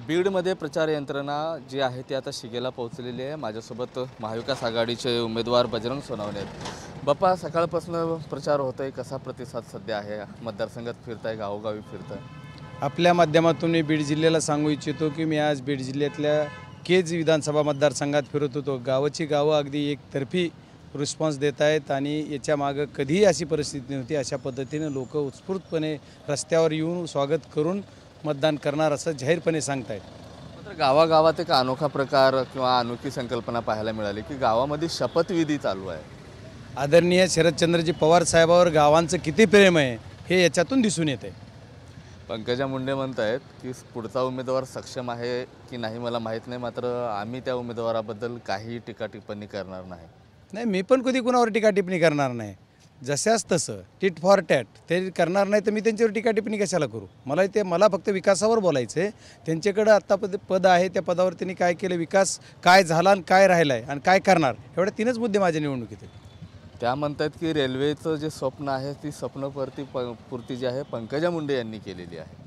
बीडमध्ये प्रचार यंत्रणा जी आहे ती आता शिगेला पोहोचलेली आहे। माझ्यासोबत महाविकास आघाडीचे उमेदवार बजरंग सोनवणे आहेत। बाप्पा, सकाळपासून प्रचार होतोय, कसा प्रतिसाद सध्या आहे? मतदारसंघात फिरताय, गावोगावी फिरताय? आपल्या माध्यमातून मी बीड जिल्ह्याला सांगू इच्छितो की मी आज बीड जिल्ह्यातल्या केज विधानसभा मतदारसंघात फिरत होतो। गावाची गावं अगदी एकतर्फी रिस्पॉन्स देत आहेत आणि याच्या मागं कधीही अशी परिस्थिती नव्हती। अशा पद्धतीने लोक उत्स्फूर्तपणे रस्त्यावर येऊन स्वागत करून मतदान करणार असं जाहीरपणे सांगतायत। मात्र गावागावात एक अनोखा प्रकार किंवा अनोखी संकल्पना पाहायला मिळाली की गावामध्ये शपथविधी चालू आहे। आदरणीय शरदचंद्रजी पवार साहेबांवर गावांचं किती प्रेम आहे हे याच्यातून दिसून येते। पंकजा मुंडे म्हणतायत की पुढचा उमेदवार सक्षम आहे की नाही मला माहीत नाही, मात्र आम्ही त्या उमेदवाराबद्दल काही टीका टिप्पणी करणार नाही। मी पण कधी कुणावर टीका टिप्पणी करणार नाही। जशास तसं टिट फॉर टॅट ते करणार नाही तर मी त्यांच्यावर टीका टिप्पणी कशाला करू? मला फक्त विकासावर बोलायचं आहे। त्यांच्याकडे आत्ता पद आहे, त्या पदावर त्यांनी काय केलं, विकास काय झाला आणि काय राहिला आहे आणि काय करणार, एवढे तीनच मुद्दे माझ्या निवडणुकीत आहेत। त्या म्हणतात की रेल्वेचं जे स्वप्न आहे ती पूर्ती जी आहे पंकजा मुंडे यांनी केलेली आहे।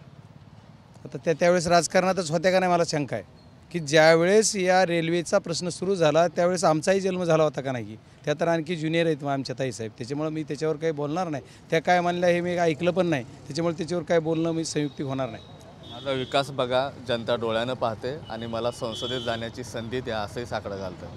आता त्यावेळेस राजकारणातच होत्या का नाही मला शंका आहे की ज्यावेळेस या रेल्वेचा प्रश्न सुरू झाला त्यावेळेस आमचाही जन्म झाला होता का नाही, की त्या तर आणखी ज्युनियर आहेत आमच्या ताईसाहेब, त्याच्यामुळे मी त्याच्यावर काही बोलणार नाही। त्या काय म्हणल्या हे मी ऐकलं पण नाही, त्याच्यामुळे त्याच्यावर काय बोलणं मी संयुक्तिक होणार नाही। माझा विकास बघा, जनता डोळ्यानं पाहते आणि मला संसदेत जाण्याची संधी द्या असंही साकडं घालतं।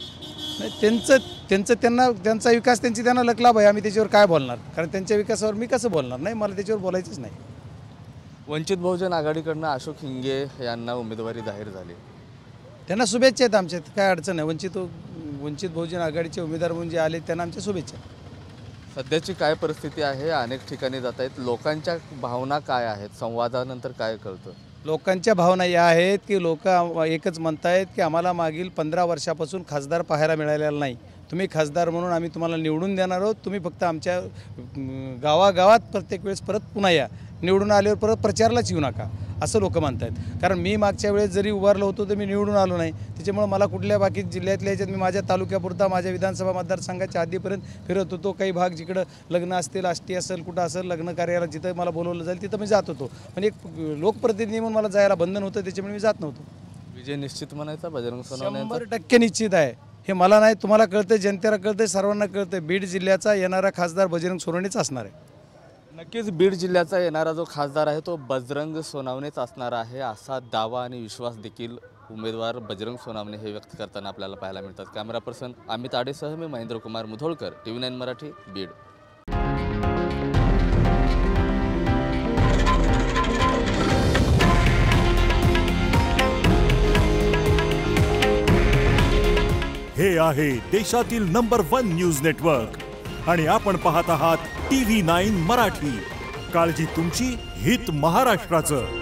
नाही, त्यांचा विकास त्यांना लकलाभ आहे, आम्ही त्याच्यावर काय बोलणार? कारण त्यांच्या विकासावर मी कसं बोलणार? नाही, मला त्याच्यावर बोलायचंच नाही। वंचित बहुजन आघाडीकडनं अशोक हिंगे यांना उमेदवारी जाहीर झाली, त्यांना शुभेच्छा आहेत आमच्यात, काय अडचण आहे। वंचित बहुजन आघाडीचे उमेदवार म्हणजे आले त्यांना आमच्या शुभेच्छा। सध्याची काय परिस्थिती आहे? अनेक ठिकाणी जात आहेत, लोकांच्या भावना काय आहेत? संवादानंतर काय कळतं? लोकांच्या भावना या आहेत की लोक एकच म्हणतायत की आम्हाला मागील 15 वर्षापासून खासदार पाहायला मिळालेला नाही, तुम्ही खासदार म्हणून आम्ही तुम्हाला निवडून देणार आहोत, तुम्ही फक्त आमच्या गावागावात प्रत्येक वेळेस परत पुन्हा या, निवडून आल्यावर परत प्रचारालाच येऊ नका असं लोक म्हणतात। कारण मी मागच्या वेळेस जरी उभारलो होतो तर मी निवडून आलो नाही, त्याच्यामुळे मला कुठल्या बाकी जिल्ह्यातल्या ह्याच्यात मी माझ्या तालुक्यापुरता माझ्या विधानसभा मतदारसंघाच्या हद्दीपर्यंत फिरत होतो। काही भाग जिकडं लग्न असतील, आष्टी असेल, कुठं असेल लग्न कार्याला जिथं मला बोलवलं जाईल तिथं मी जात होतो, पण एक लोकप्रतिनिधी म्हणून मला जायला बंधन होतं, त्याच्यामुळे मी जात नव्हतो। विजय निश्चित म्हणायचा बजरंग सोनवणे? 100% निश्चित आहे। हे मला नाही, तुम्हाला कळतं, जनतेला कळतं, सर्वांना कळतं, बीड जिल्ह्याचा येणारा खासदार बजरंग सोनवणेच असणार आहे। नक्कीच बीड जिल्ह्याचा येणारा जो खासदार आहे तो बजरंग सोनवणेच असणार आहे असा दावा आणि विश्वास देखील उमेदवार बजरंग सोनवणे हे व्यक्त करताना आपल्याला पाहायला मिळतात। कॅमेरा पर्सन अमित आडेसह मी महेंद्र कुमार मुधोळकर, TV9 मराठी, बीड। हे आहे देशातील नंबर 1 न्यूज नेटवर्क आणि आपण पाहत आहात TV9 मराठी। काळजी तुमची, हित महाराष्ट्राचं।